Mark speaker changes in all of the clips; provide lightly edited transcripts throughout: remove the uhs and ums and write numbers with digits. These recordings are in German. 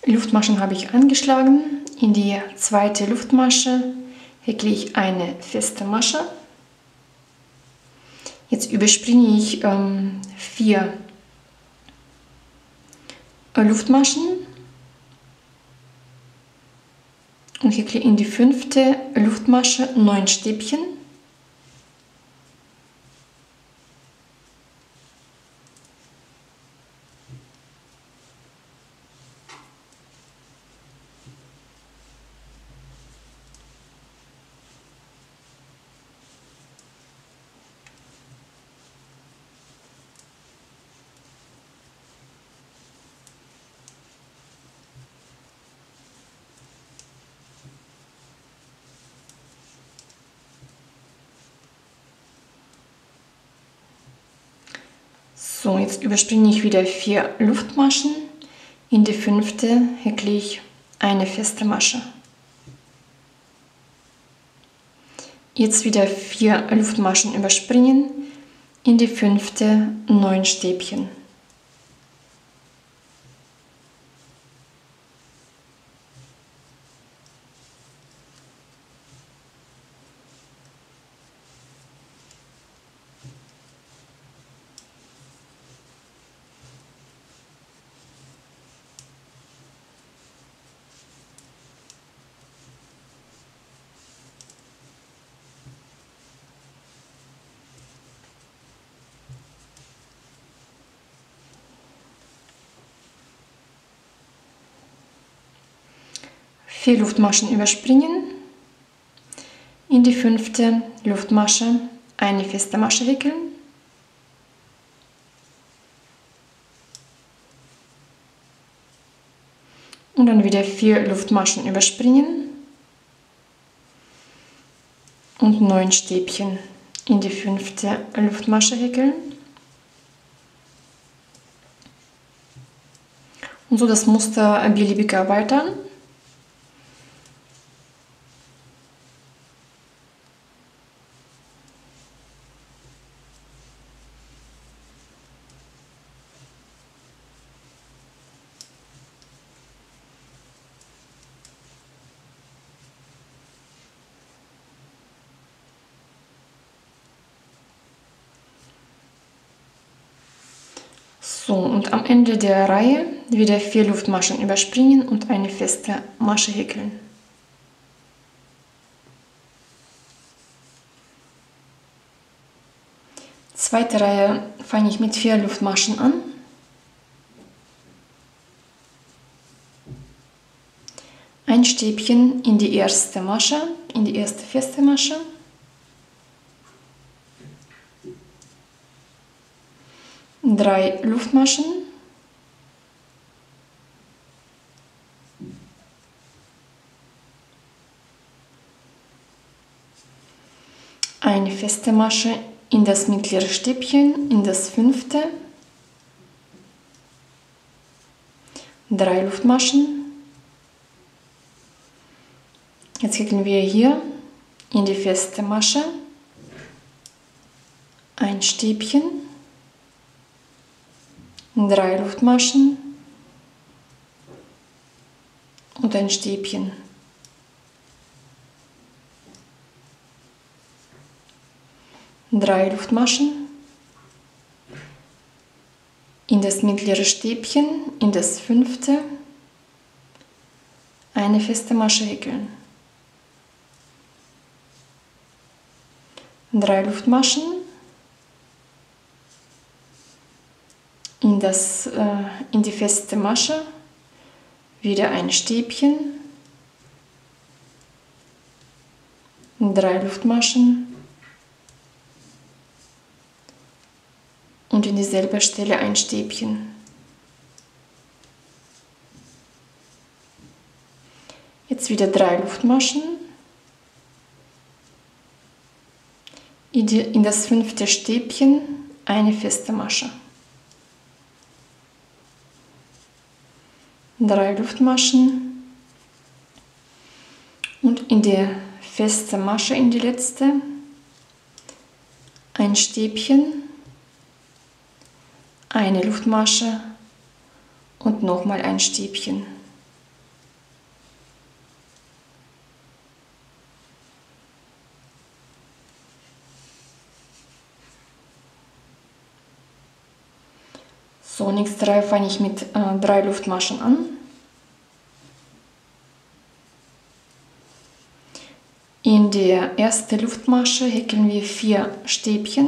Speaker 1: Luftmaschen habe ich angeschlagen. In die zweite Luftmasche häkle ich eine feste Masche. Jetzt überspringe ich 4 Luftmaschen und häkle in die 5. Luftmasche 9 Stäbchen. So, jetzt überspringe ich wieder 4 Luftmaschen. In die 5. häkle ich eine feste Masche. Jetzt wieder 4 Luftmaschen überspringen. In die 5. 9 Stäbchen. Vier Luftmaschen überspringen, in die 5. Luftmasche eine feste Masche wickeln, und dann wieder 4 Luftmaschen überspringen und 9 Stäbchen in die 5. Luftmasche wickeln und so das Muster beliebig erweitern. So, und am Ende der Reihe wieder 4 Luftmaschen überspringen und eine feste Masche häkeln. Zweite Reihe fange ich mit 4 Luftmaschen an. Ein Stäbchen in die erste Masche, in die erste feste Masche. Drei Luftmaschen. Eine feste Masche in das mittlere Stäbchen, in das 5. 3 Luftmaschen. Jetzt häkeln wir hier in die feste Masche ein Stäbchen, 3 Luftmaschen und ein Stäbchen. Drei Luftmaschen in das mittlere Stäbchen, in das 5. eine feste Masche häkeln. 3 Luftmaschen in die feste Masche, wieder ein Stäbchen, 3 Luftmaschen und in dieselbe Stelle ein Stäbchen. Jetzt wieder 3 Luftmaschen in das 5. Stäbchen eine feste Masche. 3 Luftmaschen und in die feste Masche, in die letzte, ein Stäbchen, eine Luftmasche und nochmal ein Stäbchen. So, nächste Reihe fange ich mit 3 Luftmaschen an. In der ersten Luftmasche häkeln wir 4 Stäbchen.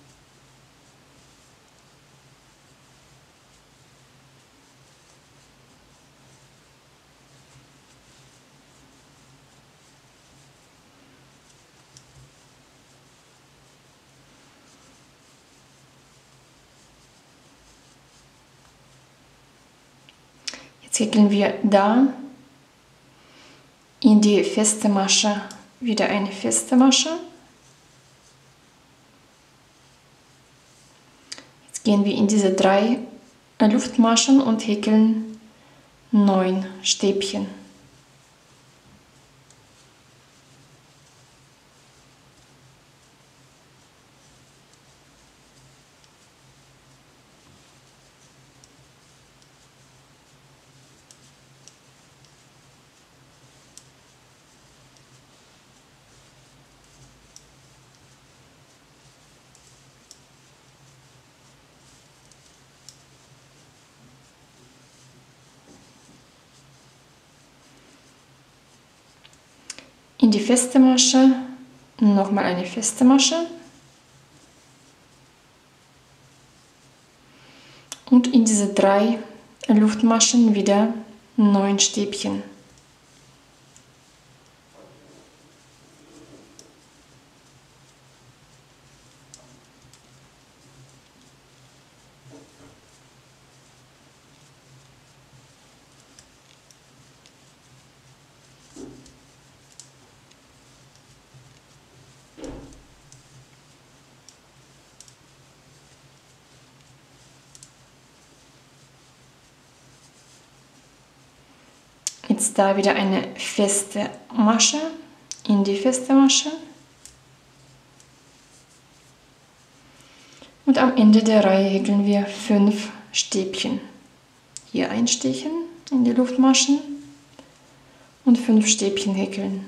Speaker 1: Jetzt häkeln wir da in die feste Masche wieder eine feste Masche. Jetzt gehen wir in diese 3 Luftmaschen und häkeln 9 Stäbchen. In die feste Masche nochmal eine feste Masche und in diese 3 Luftmaschen wieder 9 Stäbchen. Jetzt da wieder eine feste Masche in die feste Masche und am Ende der Reihe häkeln wir 5 Stäbchen. Hier einstechen in die Luftmaschen und 5 Stäbchen häkeln.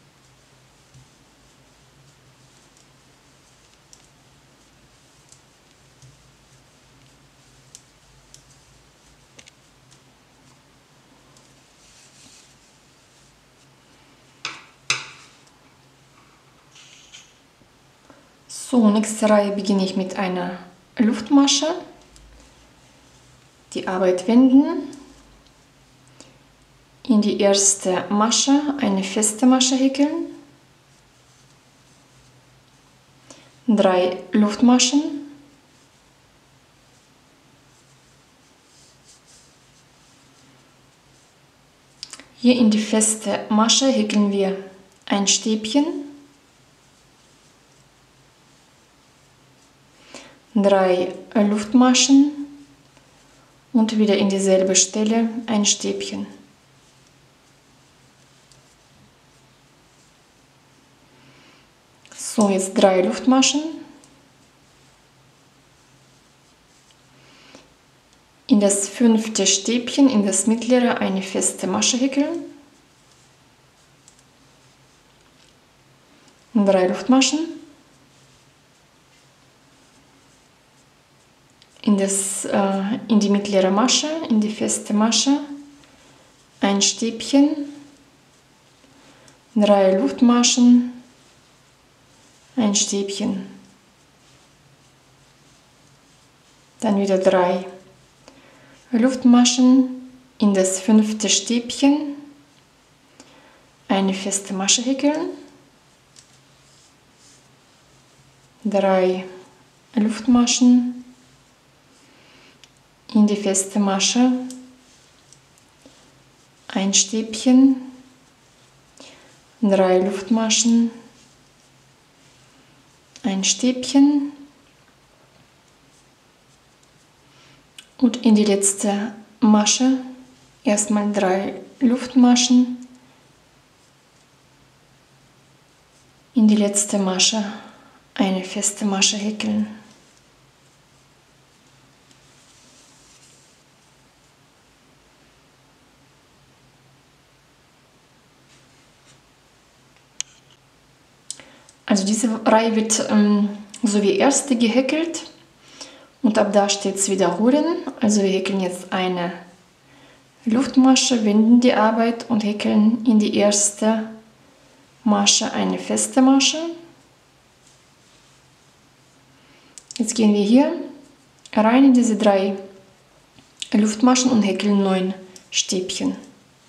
Speaker 1: So, nächste Reihe beginne ich mit einer Luftmasche. Die Arbeit wenden. In die erste Masche eine feste Masche häkeln. 3 Luftmaschen. Hier in die feste Masche häkeln wir ein Stäbchen. 3 Luftmaschen und wieder in dieselbe Stelle ein Stäbchen. So, jetzt 3 Luftmaschen. In das 5. Stäbchen, in das mittlere, eine feste Masche häkeln. 3 Luftmaschen. In die mittlere Masche, in die feste Masche, ein Stäbchen, 3 Luftmaschen, ein Stäbchen, dann wieder 3 Luftmaschen, in das 5. Stäbchen, eine feste Masche häkeln, 3 Luftmaschen, in die feste Masche, ein Stäbchen, 3 Luftmaschen, ein Stäbchen und in die letzte Masche erstmal 3 Luftmaschen, in die letzte Masche eine feste Masche häkeln. Also diese Reihe wird so wie erste gehäkelt Und ab da steht es wiederholen. Also wir häkeln jetzt eine Luftmasche, wenden die Arbeit und häkeln in die erste Masche eine feste Masche. Jetzt gehen wir hier rein in diese 3 Luftmaschen und häkeln 9 Stäbchen.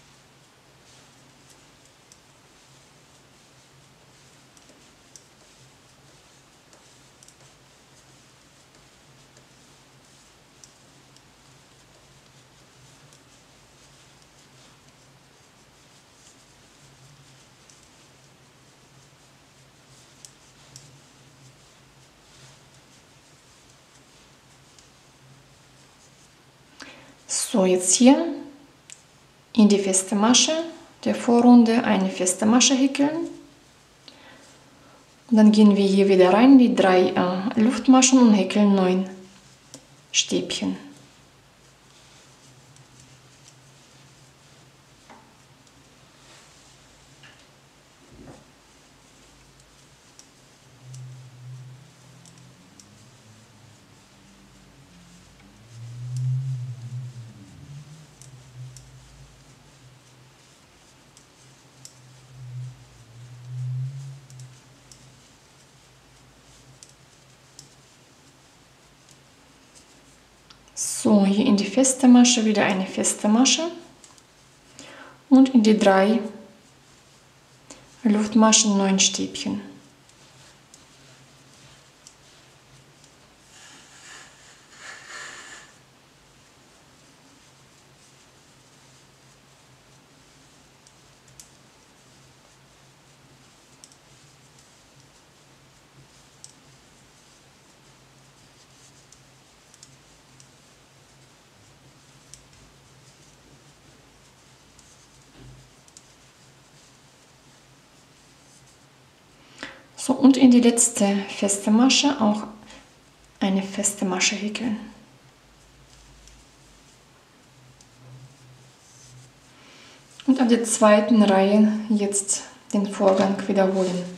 Speaker 1: So, jetzt hier in die feste Masche der Vorrunde eine feste Masche häkeln. Und dann gehen wir hier wieder rein in die 3 Luftmaschen und häkeln 9 Stäbchen. So, hier in die feste Masche wieder eine feste Masche und in die 3 Luftmaschen 9 Stäbchen. So, und in die letzte feste Masche auch eine feste Masche häkeln. Und an der zweiten Reihe jetzt den Vorgang wiederholen.